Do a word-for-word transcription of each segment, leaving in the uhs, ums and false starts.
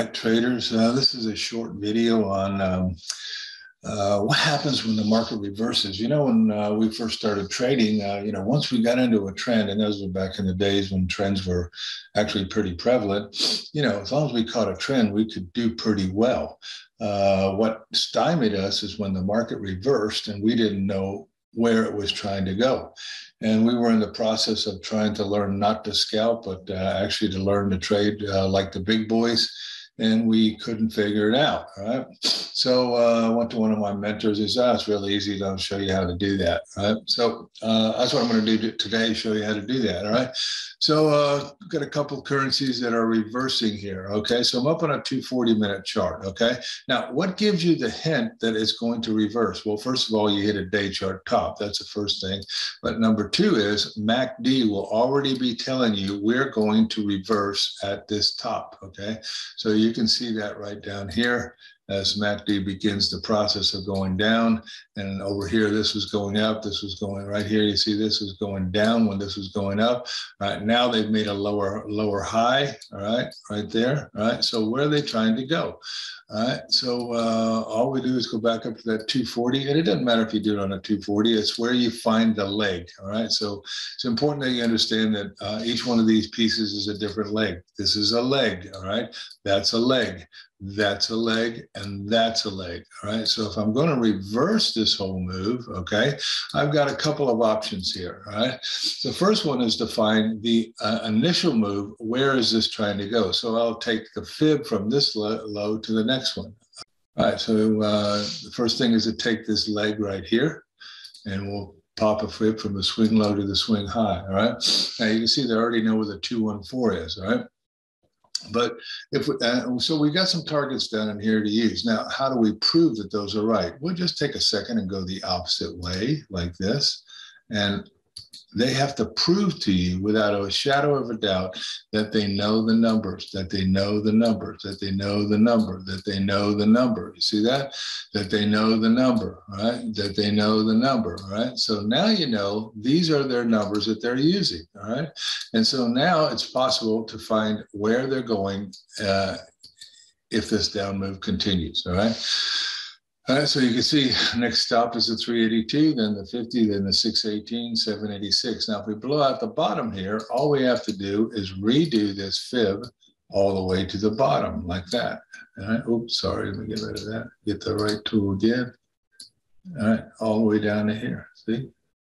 Traders. Uh, this is a short video on um, uh, what happens when the market reverses. You know, when uh, we first started trading, uh, you know, once we got into a trend, and those were back in the days when trends were actually pretty prevalent, you know, as long as we caught a trend, we could do pretty well. Uh, what stymied us is when the market reversed and we didn't know where it was trying to go. And we were in the process of trying to learn not to scalp, but uh, actually to learn to trade uh, like the big boys. And we couldn't figure it out, all right? So uh, I went to one of my mentors. He said, oh, it's really easy. I'll show you how to do that, all right? So uh, that's what I'm going to do today, show you how to do that, all right? So uh, we've got a couple of currencies that are reversing here, okay? So I'm up on a two forty minute chart, okay? Now, what gives you the hint that it's going to reverse? Well, first of all, you hit a day chart top. That's the first thing. But number two is M A C D will already be telling you we're going to reverse at this top, okay? So you can see that right down here as M A C D begins the process of going down. And over here, this was going up. This was going right here. You see this was going down when this was going up. All right, now they've made a lower, lower high, all right, right there. All right, so where are they trying to go? All right, so uh, all we do is go back up to that two forty, and it doesn't matter if you do it on a two forty, it's where you find the leg, all right? So it's important that you understand that uh, each one of these pieces is a different leg. This is a leg, all right? That's a leg, that's a leg, and that's a leg, all right? So if I'm gonna reverse this whole move, okay, I've got a couple of options here, all right? The first one is to find the uh, initial move, where is this trying to go? So I'll take the fib from this low, low to the next one. All right, so uh, the first thing is to take this leg right here, and we'll pop a fib from the swing low to the swing high, all right? Now you can see they already know where the two one four is, all right? But if we, uh, so we got some targets down in here to use. Now, how do we prove that those are right? We'll just take a second and go the opposite way like this. And they have to prove to you without a shadow of a doubt that they know the numbers, that they know the numbers, that they know the number, that they know the number. You see that? That they know the number, right? That they know the number, right? So now you know these are their numbers that they're using, all right? And so now it's possible to find where they're going uh, if this down move continues, all right? All right, so you can see next stop is the three eighty-two, then the fifty, then the six eighteen, seven eighty-six. Now, if we blow out the bottom here, all we have to do is redo this fib all the way to the bottom like that. All right, oops, sorry, let me get rid of that. Get the right tool again. All right, all the way down to here, see?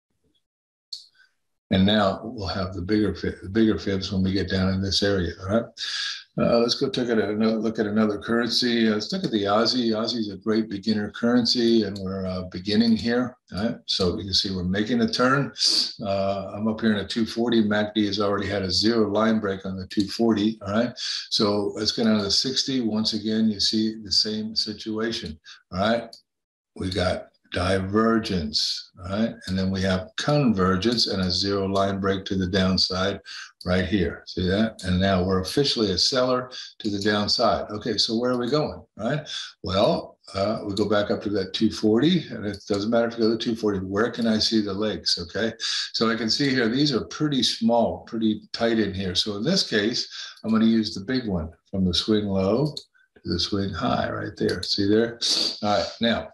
And now we'll have the bigger, fib, the bigger fibs when we get down in this area, all right? Uh, let's go take a look at another currency. Uh, let's look at the Aussie. Aussie is a great beginner currency, and we're uh, beginning here. All right? So you can see we're making a turn. Uh, I'm up here in a two forty. M A C D has already had a zero line break on the two forty. All right. So let's get down to the sixty. Once again, you see the same situation. All right. We got divergence, all right? And then we have convergence and a zero line break to the downside right here. See that? And now we're officially a seller to the downside. Okay, so where are we going, all right? Well, uh, we go back up to that two forty, and it doesn't matter if you go to two forty. Where can I see the legs, okay? So I can see here, these are pretty small, pretty tight in here. So in this case, I'm going to use the big one from the swing low to the swing high right there. See there? All right, now,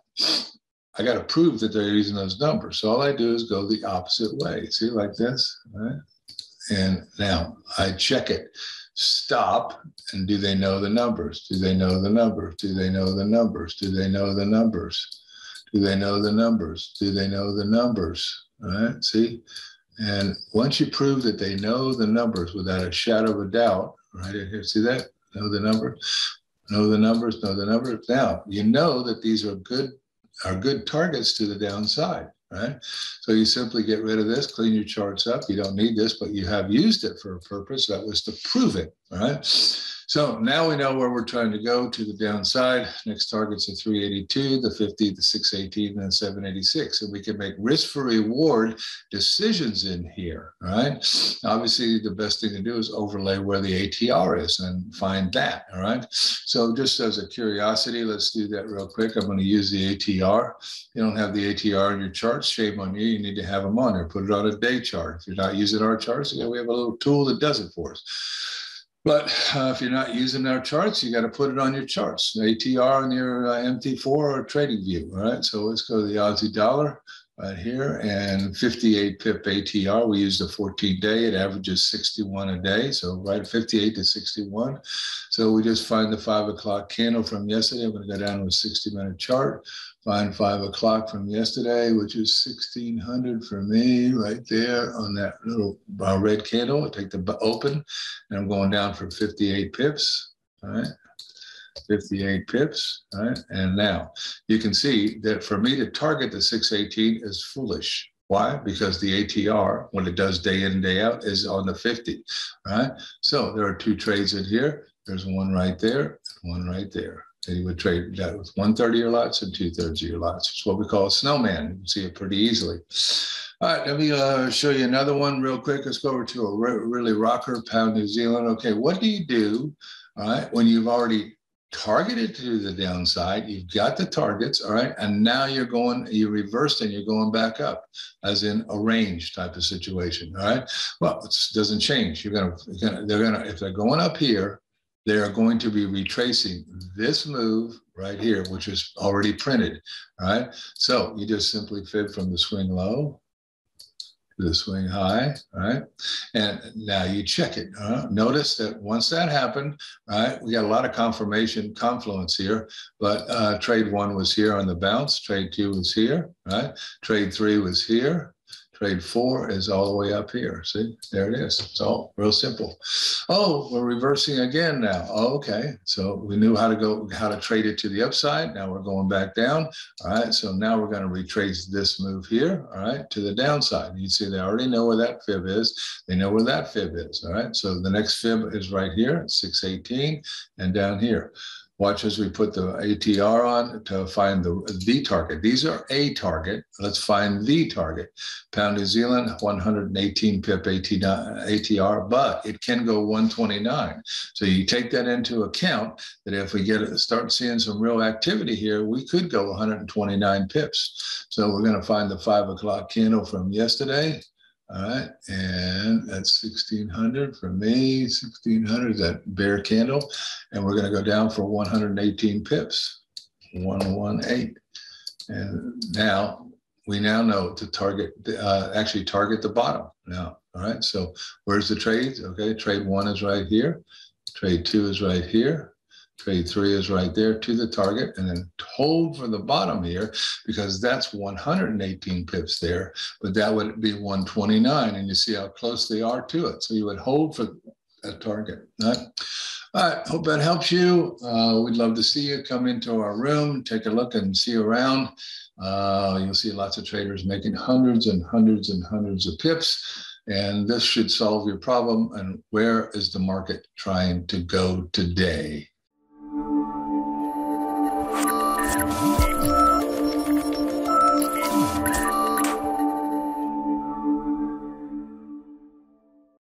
I got to prove that they're using those numbers. So all I do is go the opposite way. See, like this, right? And now I check it. Stop, and do they know the numbers? Do they know the numbers? Do they know the numbers? Do they know the numbers? Do they know the numbers? Do they know the numbers? All right, see? And once you prove that they know the numbers without a shadow of a doubt, right here, see that? Know the numbers? Know the numbers, know the numbers. Now, you know that these are good are good targets to the downside, right? So you simply get rid of this, clean your charts up. You don't need this, but you have used it for a purpose. That was to prove it, all right? So now we know where we're trying to go to the downside. Next target's a three eighty-two, the fifty, the six eighteen, and seven eighty-six. And we can make risk for reward decisions in here, all right? Obviously, the best thing to do is overlay where the A T R is and find that, all right? So just as a curiosity, let's do that real quick. I'm going to use the A T R. If you don't have the A T R in your charts, shame on you. You need to have them on there. Put it on a day chart. If you're not using our charts, again, we have a little tool that does it for us. But uh, if you're not using our charts, you got to put it on your charts, A T R on your uh, M T four or trading view. All right, so let's go to the Aussie dollar right here, and fifty-eight pip A T R. We use the fourteen day. It averages sixty-one a day, so right fifty-eight to sixty-one. So we just find the five o'clock candle from yesterday. I'm going to go down to a sixty minute chart. Find five o'clock from yesterday, which is sixteen hundred for me right there on that little uh, red candle. I take the open, and I'm going down for fifty-eight pips. All right, fifty-eight pips. All right, and now you can see that for me to target the six eighteen is foolish. Why? Because the A T R, when it does day in and day out, is on the fifty. All right, so there are two trades in here. There's one right there, and one right there. And you would trade that with one third of your lots and two thirds of your lots. It's what we call a snowman. You can see it pretty easily. All right, let me uh, show you another one real quick. Let's go over to a re really rocker, pound New Zealand. Okay, what do you do, all right, when you've already targeted to the downside, you've got the targets, all right, and now you're going, you reversed and you're going back up, as in a range type of situation, all right? Well, it doesn't change. You're gonna, you're gonna, they're gonna, if they're going up here, they are going to be retracing this move right here, which is already printed, all right? So you just simply fib from the swing low to the swing high, all right? And now you check it. Uh, notice that once that happened, all right, we got a lot of confirmation confluence here, but uh, trade one was here on the bounce, trade two was here, right? Trade three was here. Trade four is all the way up here. See, there it is. It's all real simple. Oh, we're reversing again now. Oh, okay. So we knew how to go, how to trade it to the upside. Now we're going back down. All right. So now we're going to retrace this move here. All right. To the downside. You see, they already know where that fib is. They know where that fib is. All right. So the next fib is right here, six eighteen, and down here. Watch as we put the A T R on to find the, the target. These are a target. Let's find the target. Pound New Zealand, one hundred eighteen pip A T R, but it can go one twenty-nine. So you take that into account that if we get start seeing some real activity here, we could go one hundred twenty-nine pips. So we're going to find the five o'clock candle from yesterday. All right, and that's sixteen hundred for me, sixteen hundred, that bear candle. And we're gonna go down for one hundred eighteen pips, one eighteen. And now, we now know to target, uh, actually target the bottom now, all right? So where's the trades? Okay, trade one is right here, trade two is right here, trade three is right there to the target, and then hold for the bottom here because that's one hundred eighteen pips there, but that would be one twenty-nine, and you see how close they are to it. So you would hold for that target. All right, all right, hope that helps you. Uh, we'd love to see you. Come into our room, take a look and see around. Uh, you'll see lots of traders making hundreds and hundreds and hundreds of pips. And this should solve your problem. And where is the market trying to go today?